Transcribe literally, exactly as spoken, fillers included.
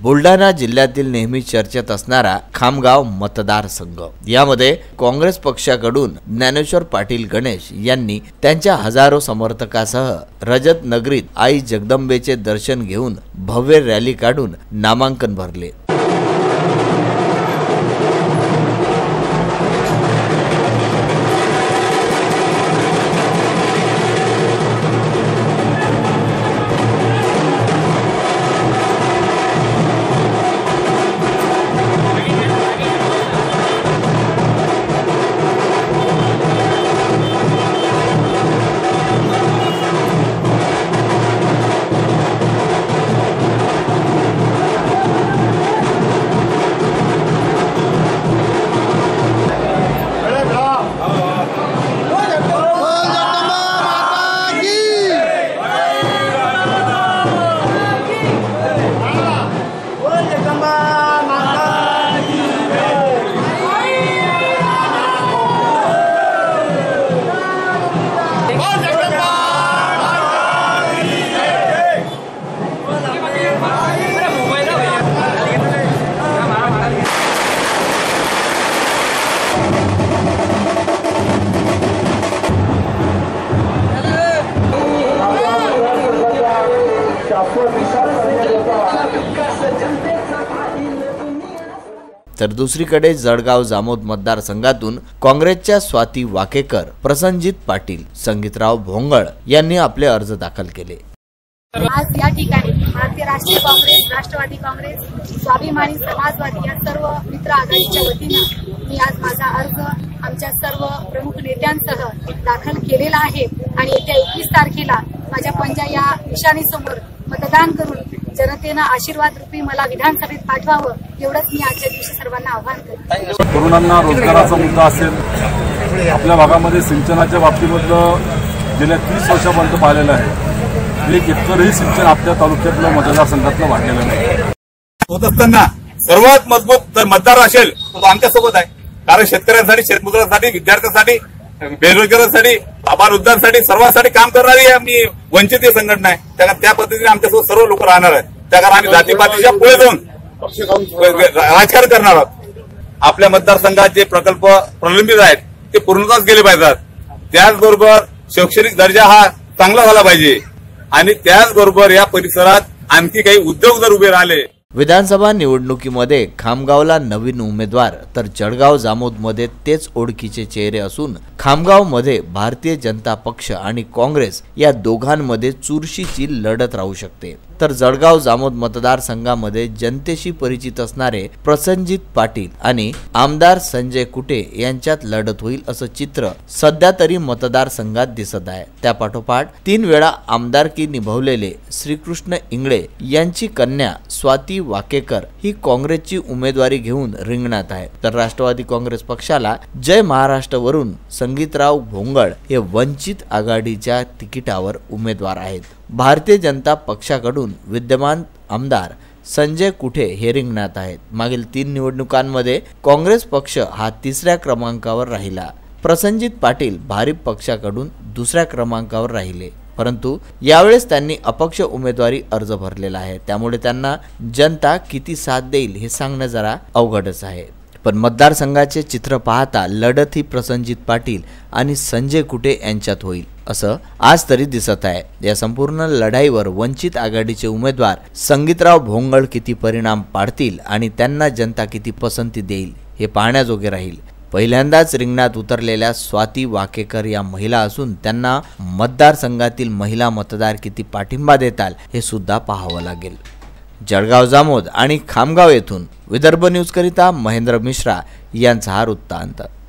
बुलढाणा जिल्ह्यातील नेहमी चर्चेत असणारा खामगाव मतदारसंघ, यामध्ये काँग्रेस पक्षाकडून ज्ञानेश्वर पाटील गणेश यांनी त्यांच्या हजारो समर्थकासह रजत नगरीत आई जगदंबेचे दर्शन घेऊन भव्य रॅली काढून नामांकन भरले। तर दुसरीकडे जळगाव जामोद मतदारसंघातून काँग्रेसच्या स्वाती वाकेकर, प्रसंजित पाटील, संगीतराव भोंगळ यांनी आपले अर्ज दाखल केले। आज या ठिकाणी भारतीय राष्ट्रीय काँग्रेस, राष्ट्रवादी काँग्रेस, स्वाभिमानी समाजवादी या सर्व मित्र आघाडीच्या वतीने मी आज माझा अर्ज आमच्या सर्व प्रमुख नेत्यांसह दाखल केलेला आहे आणि येत्या एकवीस तारखेला माझ्या पंजा या निशाणीसमोर मतदान करून जनतेनं आशीर्वाद रूपी मला विधानसभेत पाठवावं, एवढंच मी आजच्या दिवशी सर्वांना आवाहन करते। तरुणांना रोजगाराचा मुद्दा असेल, आपल्या भागामध्ये सिंचनाच्या बाबतीमधलं गेल्या तीस वर्षापर्यंत पाहिलेलं आहे, एक एकरही सिंचन आपल्या तालुक्यातलं मतदारसंघातलं वाढलेलं नाही। होत असताना सर्वात मजबूत जर मतदार असेल तो आमच्यासोबत आहे, कारण शेतकऱ्यांसाठी, शेतमजुरांसाठी, विद्यार्थ्यांसाठी, बेरोजगारांसाठी, आबालवृद्धांसाठी, सर्वांसाठी काम करणारी आम्ही वंचित संघटना आहे। त्या त्या पद्धतीने आमच्यासोबत सर्व लोक राहणार आहेत। त्या कारण आम्ही जातीपातीच्या पुढे जाऊन राजकारण करणार आहोत। आपल्या मतदारसंघात जे प्रकल्प प्रलंबित आहेत ते पूर्णतःच गेले पाहिजेत। त्याचबरोबर शैक्षणिक दर्जा हा चांगला झाला पाहिजे आणि त्याचबरोबर या परिसरात आणखी काही उद्योग जर उभे राहिले। विधानसभा निवडणुकीमध्ये खामगावला नवीन उमेदवार तर जळगाव जामोदमध्ये तेच ओळखीचे चेहरे असून खामगावमध्ये भारतीय जनता पक्ष आणि काँग्रेस या दोघांमध्ये चुरशीची लढत राहू शकते, तर जळगाव जामोद मतदारसंघामध्ये जनतेशी परिचित असणारे प्रसंजित पाटील आणि आमदार संजय कुटे यांच्यात लढत होईल असं चित्र सध्या तरी मतदारसंघात दिसत आहे। त्या पाठोपाठ तीन वेळा आमदारकी निभवलेले श्रीकृष्ण इंगळे यांची कन्या स्वाती वाकेकर ही काँग्रेसची उमेदवारी घेऊन रिंगणात आहे, तर राष्ट्रवादी काँग्रेस पक्षाला जय महाराष्ट्रवरून संगीतराव भोंगळ हे वंचित आघाडीच्या तिकिटावर उमेदवार आहेत। भारतीय जनता पक्षाकडून विद्यमान आमदार संजय कुटे हे रिंगणात आहेत। मागील तीन निवडणुकांमध्ये काँग्रेस पक्ष हा तिसऱ्या क्रमांकावर राहिला, प्रसंजित पाटील भारिप पक्षाकडून दुसऱ्या क्रमांकावर राहिले, परंतु यावेळेस त्यांनी अपक्ष उमेदवारी अर्ज भरलेला आहे, त्यामुळे त्यांना जनता किती साथ देईल हे सांगणं जरा अवघडच आहे। पण मतदारसंघाचे चित्र पाहता लढत ही प्रसंजित पाटील आणि संजय कुटे यांच्यात होईल असं आज तरी दिसत आहे। या संपूर्ण लढाईवर वंचित आघाडीचे उमेदवार संगीतराव भोंगळ किती परिणाम पाडतील आणि त्यांना जनता किती पसंती देईल हे पाहण्याजोगे राहील। पहिल्यांदाच रिंगणात उतरलेल्या स्वाती वाकेकर या महिला असून त्यांना मतदारसंघातील महिला मतदार किती पाठिंबा देतात हे सुद्धा पाहावं लागेल। जळगाव जामोद आणि खामगाव येथून विदर्भ न्यूज करिता महेंद्र मिश्रा यांचा हा वृत्तांत।